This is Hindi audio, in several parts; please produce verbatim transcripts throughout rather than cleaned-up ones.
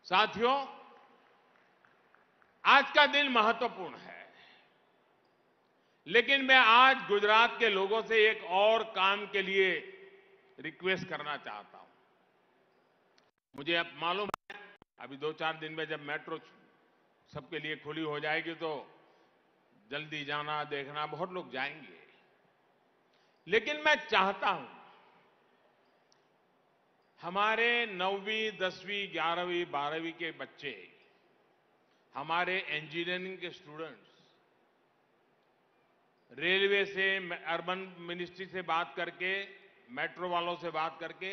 साथियों, आज का दिन महत्वपूर्ण है, लेकिन मैं आज गुजरात के लोगों से एक और काम के लिए रिक्वेस्ट करना चाहता हूं। मुझे अब मालूम है अभी दो चार दिन में जब मेट्रो सबके लिए खुली हो जाएगी तो जल्दी जाना देखना बहुत लोग जाएंगे, लेकिन मैं चाहता हूं हमारे नौवीं दसवीं ग्यारहवीं बारहवीं के बच्चे, हमारे इंजीनियरिंग के स्टूडेंट्स रेलवे से, अर्बन मिनिस्ट्री से बात करके, मेट्रो वालों से बात करके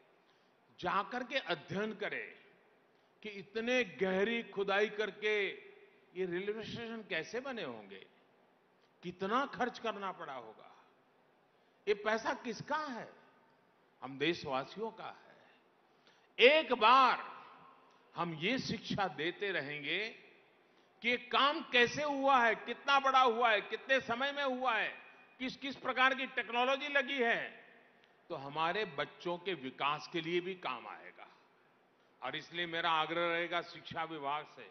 जाकर के अध्ययन करें कि इतने गहरी खुदाई करके ये रेलवे स्टेशन कैसे बने होंगे, कितना खर्च करना पड़ा होगा, ये पैसा किसका है? हम देशवासियों का है। एक बार हम ये शिक्षा देते रहेंगे कि ये काम कैसे हुआ है, कितना बड़ा हुआ है, कितने समय में हुआ है, किस किस प्रकार की टेक्नोलॉजी लगी है, तो हमारे बच्चों के विकास के लिए भी काम आएगा। और इसलिए मेरा आग्रह रहेगा शिक्षा विभाग से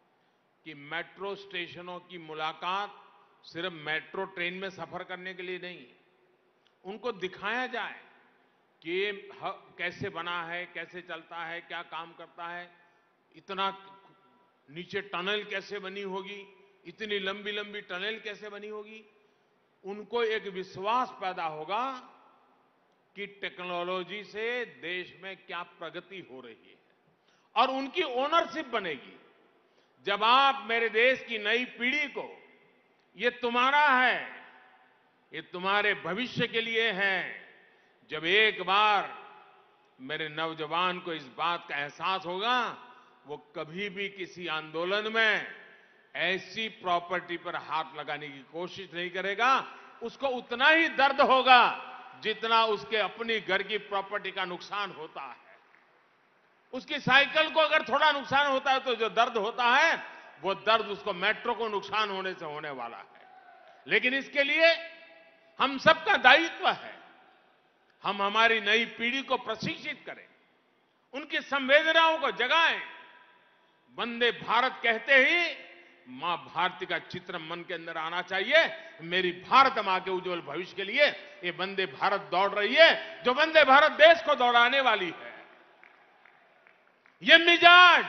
कि मेट्रो स्टेशनों की मुलाकात सिर्फ मेट्रो ट्रेन में सफर करने के लिए नहीं, उनको दिखाया जाए कि ये कैसे बना है, कैसे चलता है, क्या काम करता है, इतना नीचे टनल कैसे बनी होगी, इतनी लंबी लंबी टनल कैसे बनी होगी। उनको एक विश्वास पैदा होगा कि टेक्नोलॉजी से देश में क्या प्रगति हो रही है और उनकी ओनरशिप बनेगी। जब आप मेरे देश की नई पीढ़ी को ये तुम्हारा है, ये तुम्हारे भविष्य के लिए है, जब एक बार मेरे नौजवान को इस बात का एहसास होगा, वो कभी भी किसी आंदोलन में ऐसी प्रॉपर्टी पर हाथ लगाने की कोशिश नहीं करेगा। उसको उतना ही दर्द होगा जितना उसके अपनी घर की प्रॉपर्टी का नुकसान होता है। उसकी साइकिल को अगर थोड़ा नुकसान होता है तो जो दर्द होता है वो दर्द उसको मेट्रो को नुकसान होने से होने वाला है। लेकिन इसके लिए हम सबका दायित्व है, हम हमारी नई पीढ़ी को प्रशिक्षित करें, उनकी संवेदनाओं को जगाएं। वंदे भारत कहते ही मां भारती का चित्र मन के अंदर आना चाहिए। मेरी भारत मां के उज्जवल भविष्य के लिए ये वंदे भारत दौड़ रही है, जो वंदे भारत देश को दौड़ाने वाली है। ये मिजाज,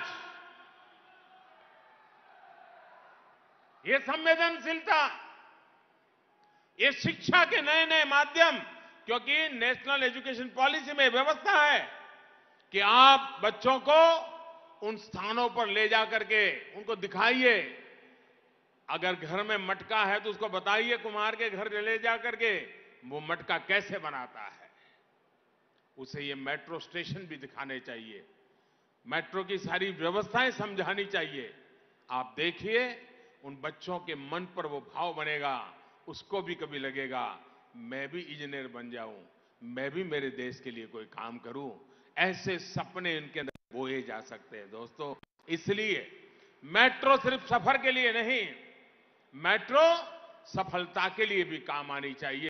ये संवेदनशीलता, ये शिक्षा के नए नए माध्यम, क्योंकि नेशनल एजुकेशन पॉलिसी में व्यवस्था है कि आप बच्चों को उन स्थानों पर ले जाकर के उनको दिखाइए। अगर घर में मटका है तो उसको बताइए कुम्हार के घर ले जाकर के वो मटका कैसे बनाता है। उसे ये मेट्रो स्टेशन भी दिखाने चाहिए, मेट्रो की सारी व्यवस्थाएं समझानी चाहिए। आप देखिए उन बच्चों के मन पर वो भाव बनेगा, उसको भी कभी लगेगा मैं भी इंजीनियर बन जाऊं, मैं भी मेरे देश के लिए कोई काम करूं। ऐसे सपने इनके अंदर बोए जा सकते हैं दोस्तों। इसलिए मेट्रो सिर्फ सफर के लिए नहीं, मेट्रो सफलता के लिए भी काम आनी चाहिए।